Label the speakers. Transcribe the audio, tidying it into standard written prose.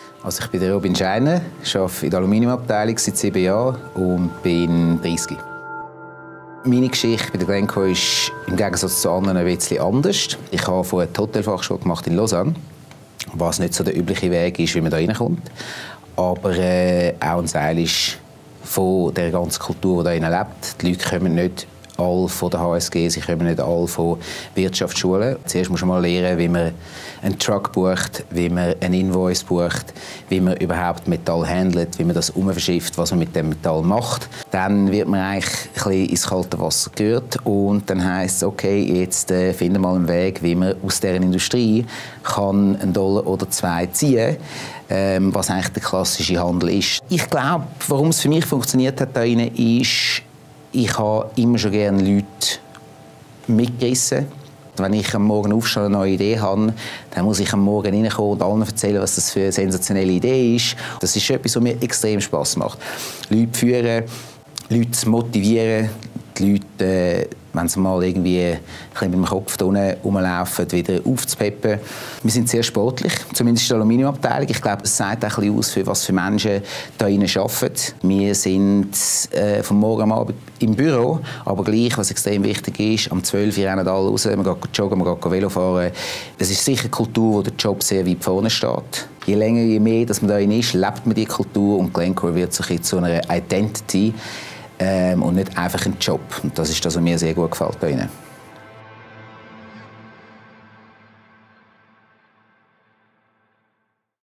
Speaker 1: Also ich bin der Robin Scheiner, arbeite in der Aluminiumabteilung seit 7 Jahren und bin 30. Meine Geschichte bei der Glencore ist im Gegensatz zu anderen ein bisschen anders. Ich habe vorher die Hotelfachschule gemacht in Lausanne, was nicht so der übliche Weg ist, wie man da reinkommt. Aber auch ein Teil ist von der ganzen Kultur, die da lebt. Die Leute kommen nicht alle von der HSG, sie kommen nicht alle von Wirtschaftsschulen. Zuerst muss man mal lernen, wie man einen Truck bucht, wie man einen Invoice bucht, wie man überhaupt Metall handelt, wie man das umverschifft, was man mit dem Metall macht. Dann wird man eigentlich ein bisschen ins kalte Wasser gerührt und dann heisst es, okay, jetzt finden wir mal einen Weg, wie man aus dieser Industrie kann $1 oder $2 ziehen kann, was eigentlich der klassische Handel ist. Ich glaube, warum es für mich funktioniert hat da rein, ist, ich habe immer schon gerne Leute mitgerissen. Wenn ich am Morgen aufstehe und eine neue Idee habe, dann muss ich am Morgen reinkommen und allen erzählen, was das für eine sensationelle Idee ist. Das ist etwas, was mir extrem Spass macht. Leute führen, Leute motivieren, die Leute, wenn sie mal irgendwie ein bisschen mit dem Kopf da unten rumlaufen, wieder aufzupeppen. Wir sind sehr sportlich, zumindest in der Aluminiumabteilung. Ich glaube, es sagt auch ein bisschen aus, für was für Menschen da drinnen arbeiten. Wir sind von morgen am Abend im Büro, aber gleich, was extrem wichtig ist, um 12 Uhr rennen alle raus, man geht joggen, man geht Velo fahren. Es ist sicher eine Kultur, wo der Job sehr weit vorne steht. Je länger, je mehr dass man da drin ist, lebt man die Kultur und Glencore wird sich jetzt zu einer Identity und nicht einfach ein Job. Und das ist das, was mir sehr gut gefällt da drinnen.